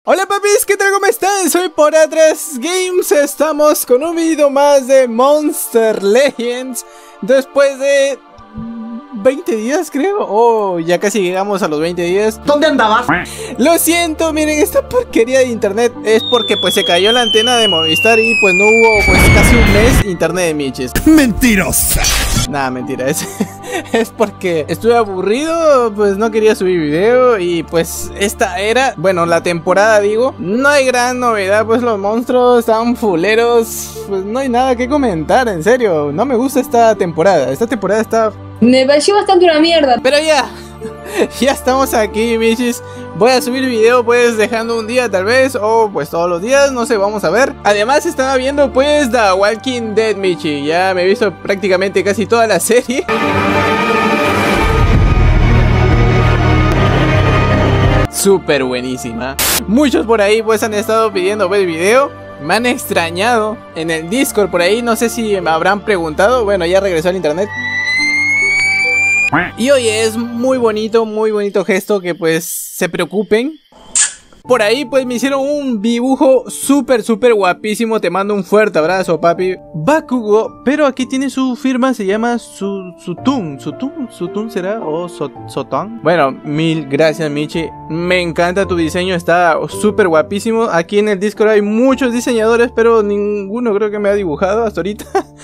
Hola papis, ¿qué tal? ¿Cómo están? Soy por Atrás Games. Estamos con un video más de Monster Legends. Después de 20 días creo. Oh, ya casi llegamos a los 20 días. ¿Dónde andabas? Lo siento, miren, esta porquería de internet es porque pues se cayó la antena de Movistar y pues no hubo pues casi un mes internet de Michis. Mentirosa. Nada, mentira, es porque estuve aburrido, pues no quería subir video y pues esta era, bueno, la temporada digo, no hay gran novedad, pues los monstruos están fuleros, pues no hay nada que comentar, en serio, no me gusta esta temporada está... Me pareció bastante una mierda. Pero ya, ya estamos aquí, Michis. Voy a subir video pues dejando un día tal vez, o pues todos los días, no sé, vamos a ver. Además estaba viendo pues The Walking Dead, Michi. Ya me he visto prácticamente casi toda la serie. Súper buenísima. Muchos por ahí pues han estado pidiendo ver el video. Me han extrañado en el Discord por ahí, no sé si me habrán preguntado. Bueno, ya regresó al internet. Y oye, es muy bonito gesto que pues se preocupen. Por ahí pues me hicieron un dibujo súper guapísimo. Te mando un fuerte abrazo, papi. Bakugo, pero aquí tiene su firma, se llama Sutun será, o Sotón. Bueno, mil gracias, Michi. Me encanta tu diseño, está súper guapísimo. Aquí en el Discord hay muchos diseñadores, pero ninguno creo que me ha dibujado hasta ahorita.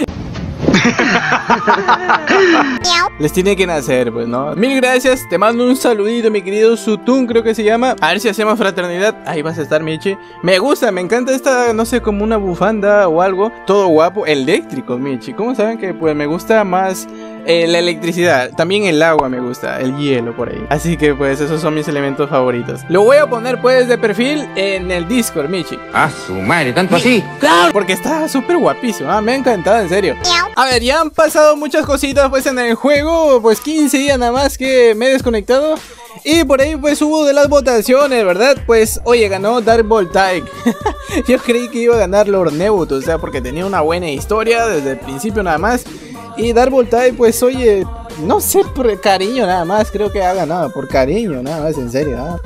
Les tiene que nacer, pues, ¿no? Mil gracias, te mando un saludito, mi querido Sutun, creo que se llama. A ver si hacemos fraternidad. Ahí vas a estar, Michi. Me gusta, me encanta esta, no sé, como una bufanda o algo. Todo guapo, eléctrico, Michi. ¿Cómo saben que, pues, me gusta más la electricidad? También el agua me gusta, el hielo por ahí. Así que, pues, esos son mis elementos favoritos. Lo voy a poner, pues, de perfil en el Discord, Michi. Ah, su madre, tanto así. ¡Claro! Porque está súper guapísimo, me ha encantado, en serio. A ver, ya han pasado muchas cositas pues en el juego, pues 15 días nada más que me he desconectado. Y por ahí pues hubo de las votaciones, ¿verdad? Pues oye, ganó Dark Voltaic. Yo creí que iba a ganar Lord Nebut, o sea, porque tenía una buena historia desde el principio nada más. Y Dark Voltaic pues oye, no sé, por cariño nada más, creo que ha ganado, por cariño nada más, en serio, ¿no?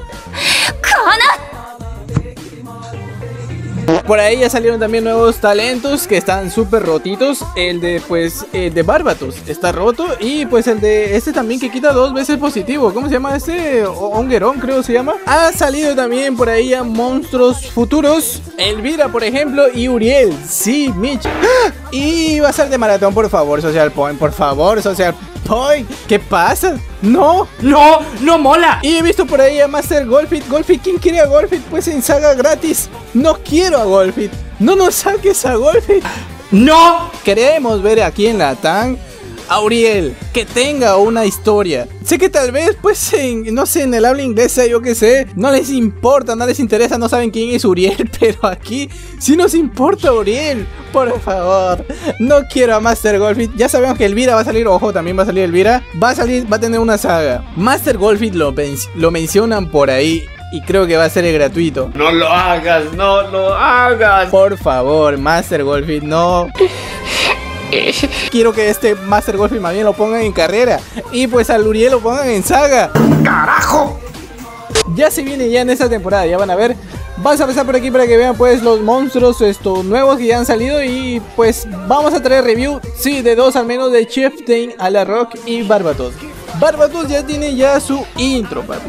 Por ahí ya salieron también nuevos talentos que están súper rotitos. El de pues de Barbatos está roto. Y pues el de este también que quita 2 veces positivo. ¿Cómo se llama este? Ongerón creo se llama. Ha salido también por ahí a monstruos futuros. Elvira por ejemplo y Uriel. Sí, Mitch. Y va a ser de maratón, por favor, Social Point. Por favor, Social Point. ¿Qué pasa? No mola. Y he visto por ahí a Master Golfit. ¿Quién quiere a Golfit? Pues en saga gratis. No quiero a Golfit. No nos saques a Golfit. No. Queremos ver aquí en la TAN a Uriel, que tenga una historia. Sé que tal vez pues no sé, en el habla inglesa, yo que sé, no les importa, no les interesa, no saben quién es Uriel. Pero aquí sí nos importa Uriel. Por favor, no quiero a Master Golfit. Ya sabemos que Elvira va a salir, ojo, también va a salir Elvira. Va a tener una saga. Master Golfit lo mencionan por ahí y creo que va a ser gratuito. No lo hagas. Por favor, Master Golfit, no. Quiero que este Master Golfit más bien lo pongan en carrera. Y pues al Uriel lo pongan en saga. ¡Carajo! Ya se viene ya en esta temporada, ya van a ver. Vamos a empezar por aquí para que vean pues los monstruos estos nuevos que ya han salido. Y pues vamos a traer review, sí, de 2 al menos, de Chieftain, Alarock y Barbatos. Barbatos ya tiene ya su intro, papi.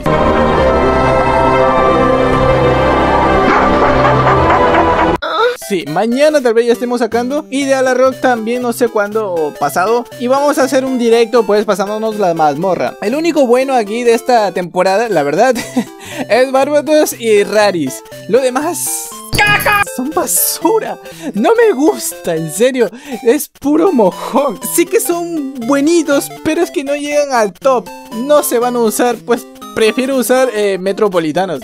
Sí, mañana tal vez ya estemos sacando. Y de Alarock también, no sé cuándo o pasado. Y vamos a hacer un directo pues pasándonos la mazmorra. El único bueno aquí de esta temporada, la verdad, es Barbatos y Raris. Lo demás son basura. No me gusta, en serio. Es puro mojón. Sí que son buenitos, pero es que no llegan al top. No se van a usar, pues prefiero usar metropolitanos.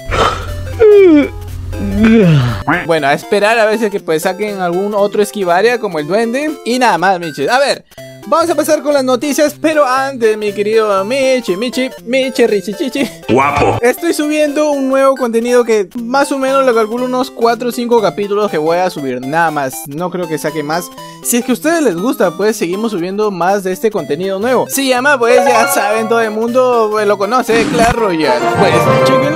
Bueno, a esperar a veces que pues saquen algún otro esquivaria como el duende. Y nada más, Michi. A ver, vamos a pasar con las noticias. Pero antes, mi querido Michi, Richichichi, guapo. Estoy subiendo un nuevo contenido que más o menos le calculo unos 4 o 5 capítulos que voy a subir. Nada más, no creo que saque más. Si es que a ustedes les gusta, pues seguimos subiendo más de este contenido nuevo. Se llama, pues ya saben, todo el mundo pues, lo conoce, Clash Royale. Pues chéquenlo.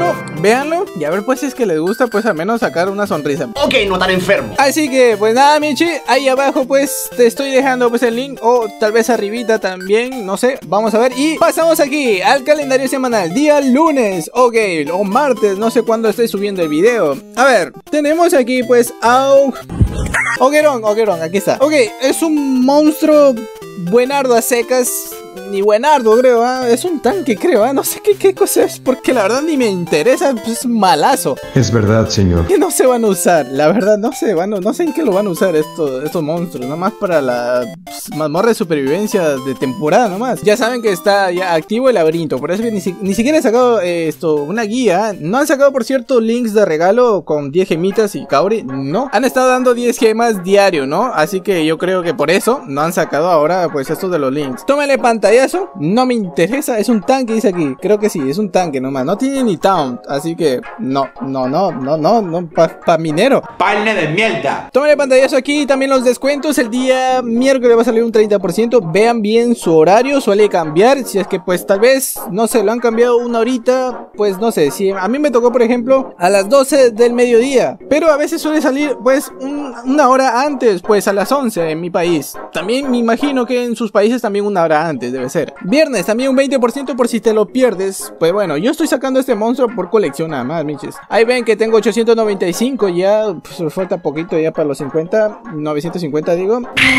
véanlo y a ver pues si es que les gusta, pues al menos sacar una sonrisa. Ok, no tan enfermo. Así que pues nada, Michi, ahí abajo pues te estoy dejando pues el link, o tal vez arribita también, no sé, vamos a ver. Y pasamos aquí al calendario semanal, día lunes, ok, o martes, no sé cuándo estoy subiendo el video. A ver, tenemos aquí pues a Ogeron, aquí está. Ok, es un monstruo buenardo a secas. Ni buenardo, creo, es un tanque, creo, no sé qué cosa es, porque la verdad ni me interesa, pues es malazo. Es verdad, señor. Que no se van a usar, la verdad, no sé en qué lo van a usar estos monstruos, nomás para la mazmorra de supervivencia de temporada nomás. Ya saben que está ya activo el laberinto, por eso que ni siquiera he sacado una guía. No han sacado, por cierto, links de regalo con 10 gemitas y Kaori, no. Han estado dando 10 gemas diario, ¿no? Así que yo creo que por eso no han sacado ahora, pues, estos de los links. Tómale pantallazo, no me interesa, es un tanque, dice aquí. Creo que sí, es un tanque nomás, no tiene ni taunt, así que no, pa minero. Paine de mierda. Tómale pantallazo aquí, también los descuentos. El día miércoles va a salir un 30%. Vean bien su horario, suele cambiar. Si es que pues tal vez, no sé, lo han cambiado una horita, pues no sé. Si a mí me tocó, por ejemplo, a las 12 del mediodía, pero a veces suele salir pues una hora antes, pues a las 11 en mi país. También me imagino que en sus países también una hora antes debe ser. Viernes también un 20% por si te lo pierdes. Pues bueno, yo estoy sacando este monstruo por colección nada más, miches. Ahí ven que tengo 895 ya, pues falta poquito ya para los 50, 950 digo.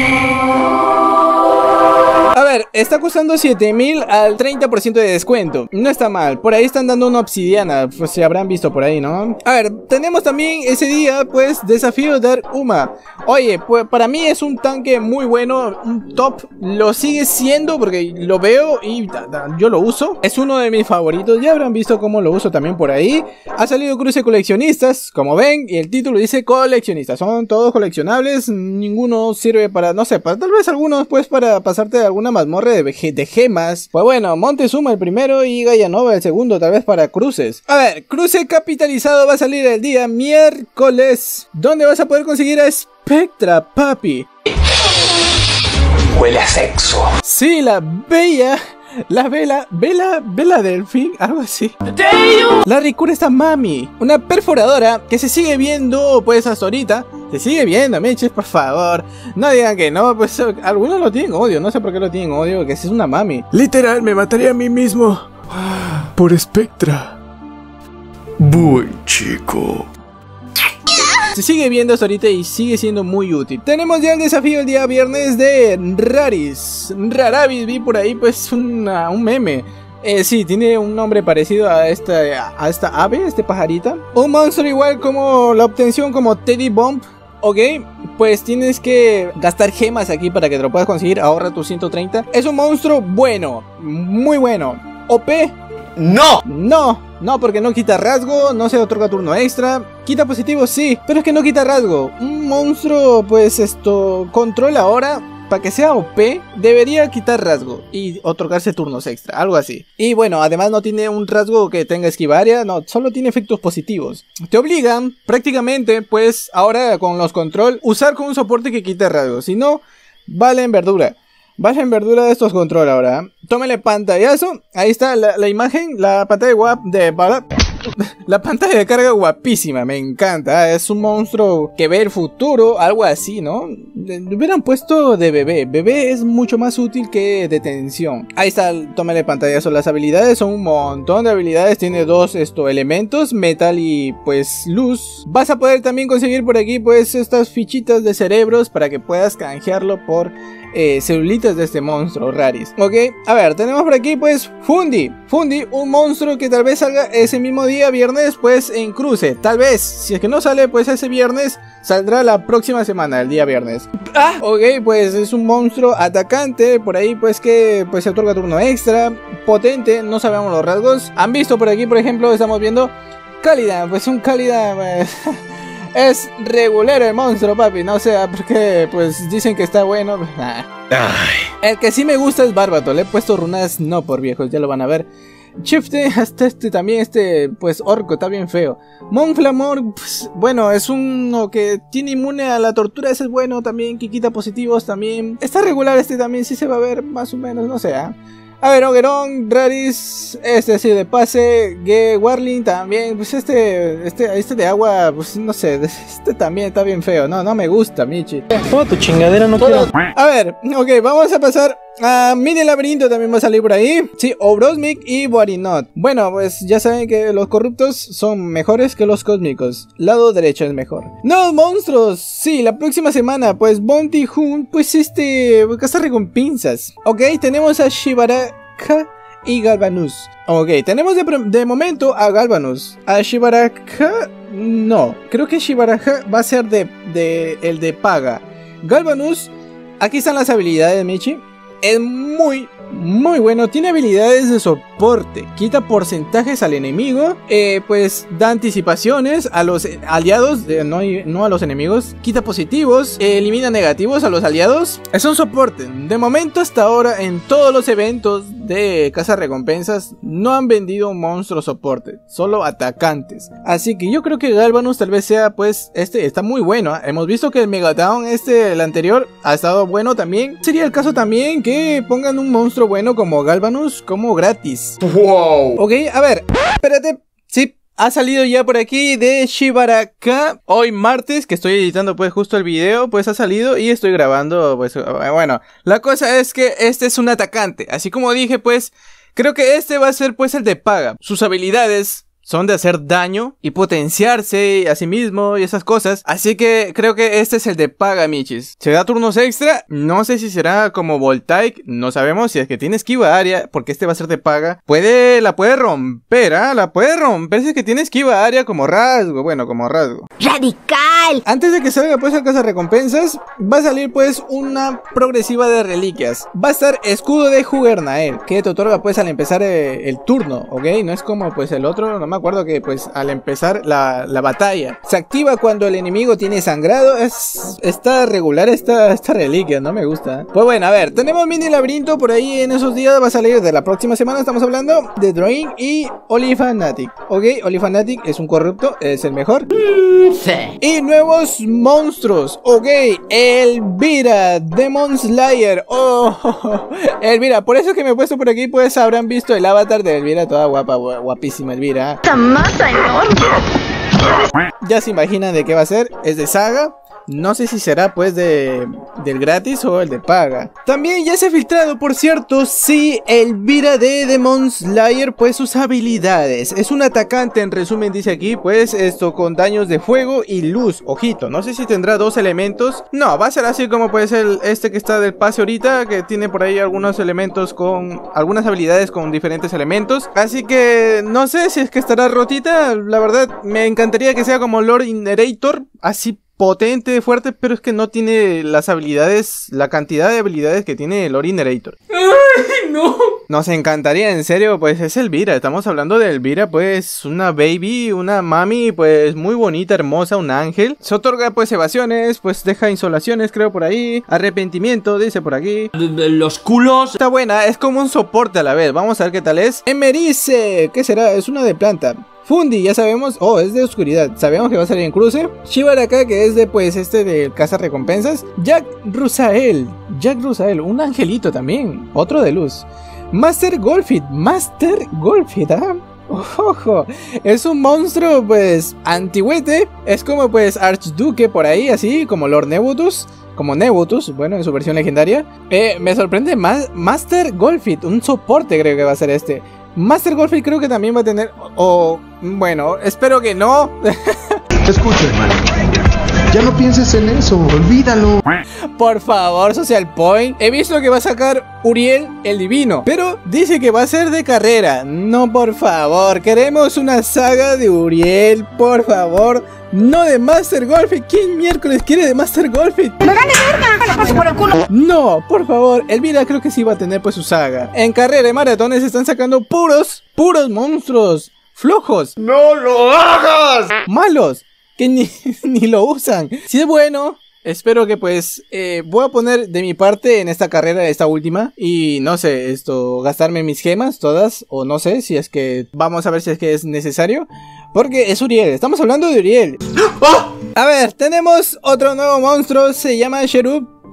A ver, está costando 7000 al 30% de descuento. No está mal, por ahí están dando una obsidiana, pues se habrán visto por ahí, ¿no? A ver, tenemos también ese día, pues, desafío de Uma. Oye, pues para mí es un tanque muy bueno, un top. Lo sigue siendo porque lo veo y yo lo uso. Es uno de mis favoritos, ya habrán visto cómo lo uso también por ahí. Ha salido cruce coleccionistas, como ven, y el título dice coleccionistas. Son todos coleccionables, ninguno sirve para, no sé, para tal vez algunos pues para pasarte de alguna mazmorra de gemas. Pues bueno, Montezuma el primero y Gallanova el segundo, tal vez para cruces. A ver, cruce capitalizado va a salir el día miércoles, donde vas a poder conseguir a Spectra, papi. Huele a sexo. Sí, la bella... La Vela Delfín, algo así. La Ricura está mami, una perforadora que se sigue viendo pues hasta ahorita. Se sigue viendo, meches, por favor. No digan que no, pues algunos lo tienen odio. No sé por qué lo tienen odio, que es una mami. Literal, me mataría a mí mismo por Spectra. Buen chico. Se sigue viendo hasta ahorita y sigue siendo muy útil. Tenemos ya el desafío el día viernes de Raravis, vi por ahí pues un meme. Sí, tiene un nombre parecido a esta ave, este pajarita. Un monstruo igual como la obtención como Teddy Bomb. Ok, pues tienes que gastar gemas aquí para que te lo puedas conseguir. Ahorra tus 130. Es un monstruo bueno, muy bueno. OP. No, porque no quita rasgo, no se otorga turno extra. Quita positivo, sí, pero es que no quita rasgo. Un monstruo, pues controla ahora. Para que sea OP, debería quitar rasgo y otorgarse turnos extra, algo así. Y bueno, además no tiene un rasgo que tenga esquivaria, no, solo tiene efectos positivos. Te obligan prácticamente, pues ahora con los control, usar con un soporte que quite rasgo. Si no, vale en verdura. Vaya en verdura de estos control ahora. Tómele pantallazo. Ahí está la imagen. La pantalla la pantalla de carga guapísima. Me encanta. Es un monstruo que ve el futuro. Algo así, ¿no? Hubieran puesto de bebé. Bebé es mucho más útil que detención. Ahí está. Tómele pantallazo. Las habilidades son un montón de habilidades. Tiene dos elementos. Metal y pues luz. Vas a poder también conseguir por aquí pues estas fichitas de cerebros para que puedas canjearlo por celulitas de este monstruo Raris. Ok, a ver, tenemos por aquí pues Fundi, un monstruo que tal vez salga ese mismo día viernes pues en cruce. Tal vez, si es que no sale pues ese viernes, saldrá la próxima semana, el día viernes. Ok, pues es un monstruo atacante, por ahí pues que pues se otorga turno extra, potente, no sabemos los rasgos. Han visto por aquí, por ejemplo, estamos viendo Cálida, pues un Cálida... Es regulero el monstruo, papi, no sé, porque pues dicen que está bueno. El que sí me gusta es Bárbato, le he puesto runas no por viejos, ya lo van a ver. Chifte, hasta también pues orco, está bien feo. Monflamor, pues, bueno, es uno que tiene inmune a la tortura, ese es bueno también, que quita positivos también. Está regular también, sí se va a ver más o menos, no sé, A ver, Ogeron, Raditz, así de pase, Warling también, pues este de agua, pues no sé, este también está bien feo, no me gusta, Michi. Toda tu chingadera no quiero. A ver, ok, vamos a pasar a Mini Laberinto, también va a salir por ahí. Sí, Obrosmic y Boarinot. Bueno, pues ya saben que los corruptos son mejores que los cósmicos. Lado derecho es mejor. ¡Nuevos monstruos! Sí, la próxima semana, pues Bounty Hunt, pues casa recompensas. Ok, tenemos a Shibaraka y Galvanus. Ok, tenemos de momento a Galvanus. A Shibaraka, no. Creo que Shibaraka va a ser el de paga. Galvanus, aquí están las habilidades, Michi. Es muy bueno, tiene habilidades de soporte, quita porcentajes al enemigo, pues da anticipaciones a los aliados, no a los enemigos, quita positivos, elimina negativos a los aliados, es un soporte. De momento hasta ahora en todos los eventos de Casa Recompensas no han vendido un monstruo soporte, solo atacantes, así que yo creo que Galvanus tal vez sea pues está muy bueno, ¿eh? Hemos visto que el Megadown el anterior ha estado bueno también, sería el caso también que pongan un monstruo bueno como Galvanus como gratis. Wow. Ok, a ver, espérate. Sí, ha salido ya por aquí de Shibaraka. Hoy martes, que estoy editando pues justo el video, pues ha salido y estoy grabando, pues bueno. La cosa es que este es un atacante. Así como dije, pues creo que este va a ser pues el de paga. Sus habilidades son de hacer daño y potenciarse a sí mismo y esas cosas. Así que creo que este es el de paga, michis. ¿Se da turnos extra? No sé si será como Voltaic. No sabemos si es que tiene esquiva área, porque este va a ser de paga. La puede romper, ¿ah? La puede romper si es que tiene esquiva área como rasgo. Bueno, como rasgo. ¡Radical! Antes de que salga pues a Casa Recompensas, va a salir pues una progresiva de reliquias. Va a estar escudo de Jugernael, que te otorga pues al empezar el turno, ¿ok? No es como pues el otro, no me acuerdo que pues al empezar la batalla. Se activa cuando el enemigo tiene sangrado. Está regular esta reliquia, no me gusta. Pues bueno, a ver, tenemos Mini Laberinto por ahí en esos días. Va a salir de la próxima semana, estamos hablando de Drain y Olifanatic. Ok, Olifanatic es un corrupto, es el mejor. Sí. Y nuevos monstruos. Ok, Elvira, Demon Slayer. Oh, Elvira, por eso que me he puesto por aquí, pues habrán visto el avatar de Elvira, toda guapa, guapísima Elvira. ¡Esta masa enorme! Ya se imaginan de qué va a ser. Es de saga. No sé si será pues del gratis o el de paga. También ya se ha filtrado, por cierto, sí, Elvira de Demon Slayer, pues sus habilidades. Es un atacante, en resumen dice aquí, pues esto con daños de fuego y luz. Ojito, no sé si tendrá dos elementos. No, va a ser así como pues este que está del pase ahorita, que tiene por ahí algunos elementos con algunas habilidades con diferentes elementos. Así que no sé si es que estará rotita. La verdad, me encantaría que sea como Lord Inherator, así potente, fuerte, pero es que no tiene las habilidades, la cantidad de habilidades que tiene Lord Inherator. ¡Ay, no! Nos encantaría, en serio, pues es Elvira. Estamos hablando de Elvira, pues una baby, una mami, pues muy bonita, hermosa, un ángel. Se otorga pues evasiones, pues deja insolaciones, creo por ahí. Arrepentimiento, dice por aquí. Los culos. Está buena, es como un soporte a la vez. Vamos a ver qué tal es. Emerice, ¿qué será? Es una de planta. Fundi, ya sabemos, es de oscuridad, sabemos que va a salir en cruce. Shibaraka, que es de pues de Casa Recompensas. Jack Rusael, un angelito también, otro de luz. Master Golfit, ¿ah? Ojo, es un monstruo pues antigüete, es como pues Archduque por ahí, así como Lord Nebutus. Como Nebutus, bueno, en su versión legendaria. Me sorprende más Master Golfit, un soporte creo que va a ser este. Master Golfit creo que también va a tener... bueno, espero que no. Escucha, hermano. Ya no pienses en eso, olvídalo. Por favor, Social Point. He visto que va a sacar Uriel el Divino, pero dice que va a ser de carrera. No, por favor, queremos una saga de Uriel, por favor. No de Master Golfit. ¿Quién miércoles quiere de Master Golfit? ¡Me gane verga! ¡La paso por el culo! No, por favor. Elvira creo que sí va a tener pues su saga. En carrera de maratones están sacando puros monstruos flojos. ¡No lo hagas! Malos, que ni lo usan. Si es bueno, espero que pues voy a poner de mi parte en esta carrera, esta última. Y no sé, gastarme mis gemas todas. O no sé si es que, vamos a ver si es que es necesario. Porque es Uriel, estamos hablando de Uriel. ¡Oh! A ver, tenemos otro nuevo monstruo, se llama Cherub.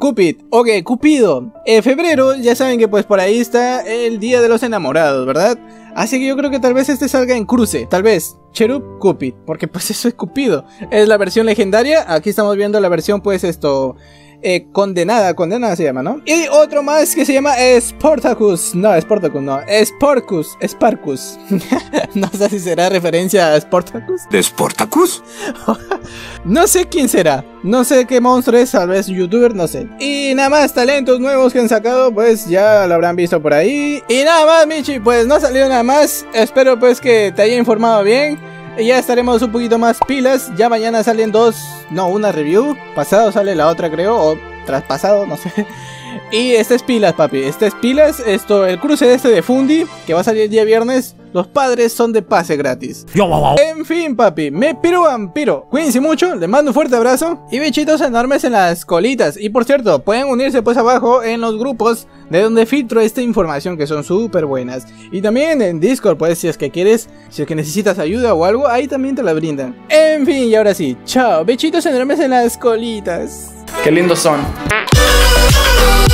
Cupid. Ok, Cupido. Febrero, ya saben que pues por ahí está el Día de los Enamorados, ¿verdad? Así que yo creo que tal vez este salga en cruce. Tal vez Cherub Cupid, porque pues eso es Cupido. Es la versión legendaria. Aquí estamos viendo la versión pues condenada se llama, ¿no? Y otro más que se llama Spartacus. No, Spartacus no, Sparkus. No sé si será referencia a Spartacus. ¿De Spartacus? No sé quién será, no sé qué monstruo es, tal vez un youtuber, no sé. Y nada más talentos nuevos que han sacado, pues ya lo habrán visto por ahí. Y nada más, Michi, pues no ha salido nada más. Espero pues que te haya informado bien. Y ya estaremos un poquito más pilas. Ya mañana salen una review. Pasado sale la otra, creo, o traspasado, no sé. Y este es pilas, papi. Este es pilas. El cruce de Fundi, que va a salir el día viernes. Los padres son de pase gratis. En fin, papi, me piro vampiro. Cuídense mucho, les mando un fuerte abrazo. Y bichitos enormes en las colitas. Y por cierto, pueden unirse pues abajo en los grupos de donde filtro esta información, que son súper buenas. Y también en Discord, pues si es que quieres, si es que necesitas ayuda o algo, ahí también te la brindan. En fin, y ahora sí, chao, bichitos enormes en las colitas. Qué lindos son.